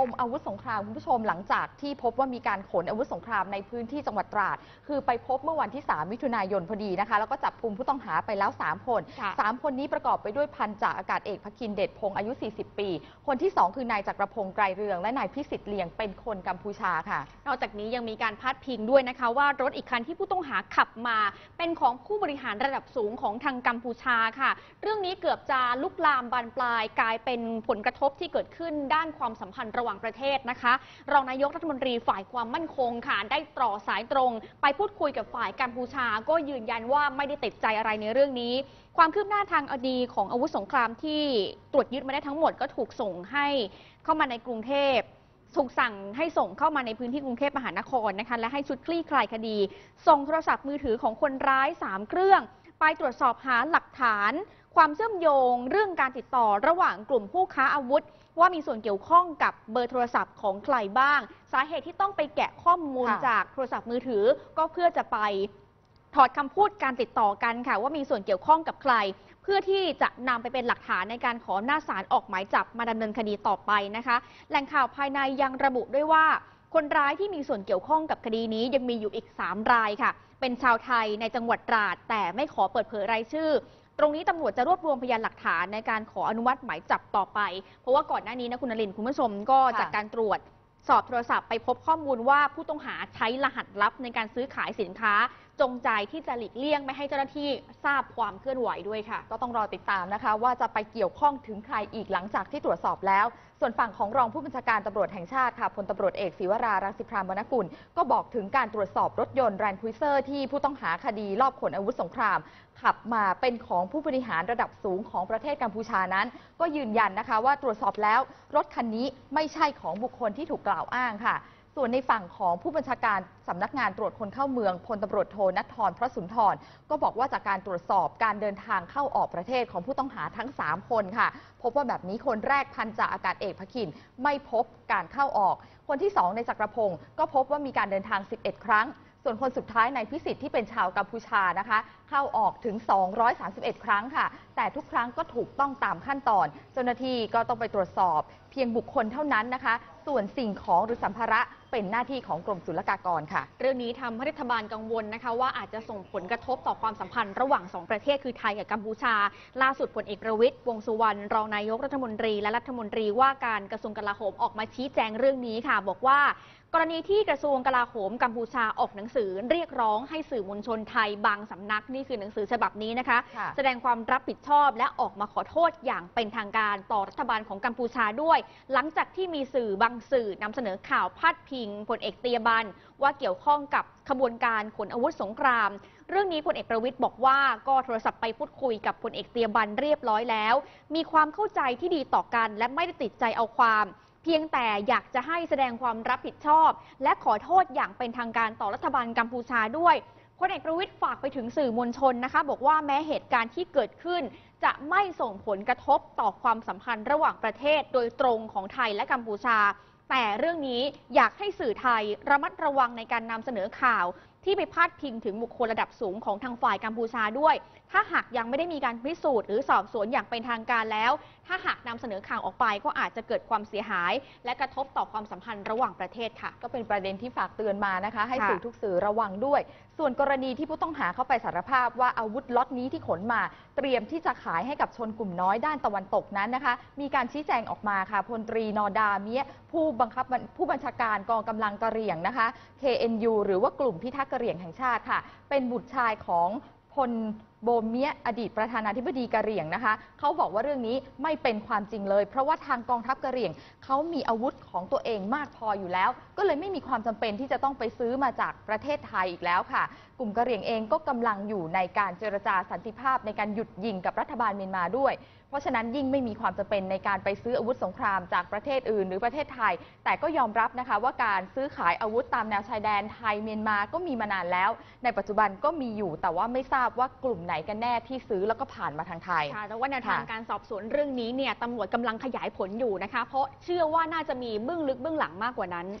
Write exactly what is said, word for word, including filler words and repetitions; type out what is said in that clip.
มอาวุธสงครามคุณผู้ชมหลังจากที่พบว่ามีการขนอาวุธสงครามในพื้นที่จังหวัดตราดคือไปพบเมื่อวันที่สามมิถุนายนพอดีนะคะแล้วก็จับกุมผู้ต้องหาไปแล้วสามคนสามคนนี้ประกอบไปด้วยพันจ่าอากาศเอกภคินเดชพงศ์อายุสี่สิบปีคนที่สองคือนายจักรพงศ์ไกรเรืองและนายพิสิทธิ์เลียงเป็นคนกัมพูชาค่ะนอกจากนี้ยังมีการพาดพิงด้วยนะคะว่ารถอีกคันที่ผู้ต้องหาขับมาเป็นของผู้บริหารระดับสูงของทางกัมพูชาค่ะเรื่องนี้เกือบจะลุกลามบานปลายกลายเป็นผลกระทบที่เกิดขึ้นด้านความสัมพันธ์ระหว่างประเทศนะคะรองนายกรัฐมนตรีฝ่ายความมั่นคงค่ะได้ต่อสายตรงไปพูดคุยกับฝ่ายกัมพูชาก็ยืนยันว่าไม่ได้ติดใจอะไรในเรื่องนี้ความคืบหน้าทางคดีของอาวุธสงครามที่ตรวจยึดมาได้ทั้งหมดก็ถูกส่งให้เข้ามาในกรุงเทพถูกสั่งให้ส่งเข้ามาในพื้นที่กรุงเทพมหานครนะคะและให้ชุดคลี่คลายคดีส่งโทรศัพท์มือถือของคนร้ายสามเครื่องไปตรวจสอบหาหลักฐานความเชื่อมโยงเรื่องการติดต่อระหว่างกลุ่มผู้ค้าอาวุธว่ามีส่วนเกี่ยวข้องกับเบอร์โทรศัพท์ของใครบ้างสาเหตุที่ต้องไปแกะข้อมูลจากโทรศัพท์มือถือก็เพื่อจะไปถอดคำพูดการติดต่อกันค่ะว่ามีส่วนเกี่ยวข้องกับใครเพื่อที่จะนำไปเป็นหลักฐานในการขออำนาจศาลออกหมายจับมาดำเนินคดีต่อไปนะคะแหล่งข่าวภายในยังระบุด้วยว่าคนร้ายที่มีส่วนเกี่ยวข้องกับคดีนี้ยังมีอยู่อีกสามรายค่ะเป็นชาวไทยในจังหวัดตราดแต่ไม่ขอเปิดเผยรายชื่อตรงนี้ตำรวจจะรวบรวมพยานหลักฐานในการขออนุมัติหมายจับต่อไปเพราะว่าก่อนหน้านี้นะคุณนรินทร์คุณผู้ชมก็จากการตรวจสอบโทรศัพท์ไปพบข้อมูลว่าผู้ต้องหาใช้รหัสลับในการซื้อขายสินค้าจงใจที่จะหลีกเลี่ยงไม่ให้เจ้าหน้าที่ทราบความเคลื่อนไหวด้วยค่ะก็ต้องรอติดตามนะคะว่าจะไปเกี่ยวข้องถึงใครอีกหลังจากที่ตรวจสอบแล้วส่วนฝั่งของรองผู้บัญชาการตำรวจแห่งชาติค่ะพลตำรวจเอกศิวรารังสิพรามนกุลก็บอกถึงการตรวจสอบรถยนต์แรนด์ครูเซอร์ที่ผู้ต้องหาคดีลอบขนอาวุธสงครามขับมาเป็นของผู้บริหารระดับสูงของประเทศกัมพูชานั้นก็ยืนยันนะคะว่าตรวจสอบแล้วรถคันนี้ไม่ใช่ของบุคคลที่ถูกกล่าวอ้างค่ะส่วนในฝั่งของผู้บัญชาการสำนักงานตรวจคนเข้าเมืองพลตำรวจโทณัฐฐร พระสุนทรก็บอกว่าจากการตรวจสอบการเดินทางเข้าออกประเทศของผู้ต้องหาทั้งสามคนค่ะพบว่าแบบนี้คนแรกพันจ่าอากาศเอกภคินไม่พบการเข้าออกคนที่สองในจักรพงศ์ก็พบว่ามีการเดินทางสิบเอ็ดครั้งส่วนคนสุดท้ายในพิสิทธิ์ที่เป็นชาวกัมพูชานะคะเข้าออกถึงสองร้อยสามสิบเอ็ดครั้งค่ะแต่ทุกครั้งก็ถูกต้องตามขั้นตอนเจ้าหน้าที่ก็ต้องไปตรวจสอบเพียงบุคคลเท่านั้นนะคะส่วนสิ่งของหรือสัมภาระเป็นหน้าที่ของกรมศุลกากรค่ะเรื่องนี้ทำให้รัฐบาลกังวลนะคะว่าอาจจะส่งผลกระทบต่อความสัมพันธ์ระหว่างสองประเทศคือไทยกับกัมพูชาล่าสุดพลเอกประวิตรวงษ์สุวรรณรองนายกรัฐมนตรีและรัฐมนตรีว่าการกระทรวงกลาโหมออกมาชี้แจงเรื่องนี้ค่ะบอกว่ากรณีที่กระทรวงกลาโหมกัมพูชาออกหนังสือเรียกร้องให้สื่อมวลชนไทยบางสำนักนี่คือหนังสือฉบับนี้นะคะแสดงความรับผิดชอบและออกมาขอโทษอย่างเป็นทางการต่อรัฐบาลของกัมพูชาด้วยหลังจากที่มีสื่อบางสื่อนำเสนอข่าวพาดพิงพลเอกเตียบันว่าเกี่ยวข้องกับขบวนการขนอาวุธสงครามเรื่องนี้พลเอกประวิตรบอกว่าก็โทรศัพท์ไปพูดคุยกับพลเอกเตียบันเรียบร้อยแล้วมีความเข้าใจที่ดีต่อกันและไม่ได้ติดใจเอาความเพียงแต่อยากจะให้แสดงความรับผิดชอบและขอโทษอย่างเป็นทางการต่อรัฐบาลกัมพูชาด้วยพลเอกประวิตรฝากไปถึงสื่อมวลชนนะคะบอกว่าแม้เหตุการณ์ที่เกิดขึ้นจะไม่ส่งผลกระทบต่อความสัมพันธ์ระหว่างประเทศโดยตรงของไทยและกัมพูชาแต่เรื่องนี้อยากให้สื่อไทยระมัดระวังในการนำเสนอข่าวที่ไปพาดพิงถึงบุคคลระดับสูงของทางฝ่ายกัมพูชาด้วยถ้าหากยังไม่ได้มีการพิสูจน์หรือสอบสวนอย่างเป็นทางการแล้วถ้าหากนำเสนอข่าวออกไปก็อาจจะเกิดความเสียหายและกระทบต่อความสัมพันธ์ระหว่างประเทศค่ะก็เป็นประเด็นที่ฝากเตือนมานะคะให้สื่อทุกสื่อระวังด้วยส่วนกรณีที่ผู้ต้องหาเข้าไปสารภาพว่าอาวุธล็อตนี้ที่ขนมาเตรียมที่จะขายให้กับชนกลุ่มน้อยด้านตะวันตกนั้นนะคะมีการชี้แจงออกมาค่ะพลตรีนอดาเมียผู้บังคับผู้บัญชาการกองกำลังกะเหรี่ยงนะคะ เค เอ็น ยู หรือว่ากลุ่มพิทักษ์กะเหรี่ยงแห่งชาติค่ะเป็นบุตรชายของพลโบเมียอดีตประธานาธิบดีกะเหรี่ยงนะคะเขาบอกว่าเรื่องนี้ไม่เป็นความจริงเลยเพราะว่าทางกองทัพกะเหรี่ยงเขามีอาวุธของตัวเองมากพออยู่แล้วก็เลยไม่มีความจำเป็นที่จะต้องไปซื้อมาจากประเทศไทยอีกแล้วค่ะกลุ่มกะเหรี่ยงเองก็กำลังอยู่ในการเจรจาสันติภาพในการหยุดยิงกับรัฐบาลเมียนมาด้วยเพราะฉะนั้นยิ่งไม่มีความจำเป็นในการไปซื้ออาวุธสงครามจากประเทศอื่นหรือประเทศไทยแต่ก็ยอมรับนะคะว่าการซื้อขายอาวุธตามแนวชายแดนไทยเมียนมาก็มีมานานแล้วในปัจจุบันก็มีอยู่แต่ว่าไม่ทราบว่ากลุ่มไหนกันแน่ที่ซื้อแล้วก็ผ่านมาทางไทยค่ะแต่ว่าแนวทางการสอบสวนเรื่องนี้เนี่ยตำรวจกำลังขยายผลอยู่นะคะเพราะเชื่อว่าน่าจะมีเบื้องลึกเบื้องหลังมากกว่านั้น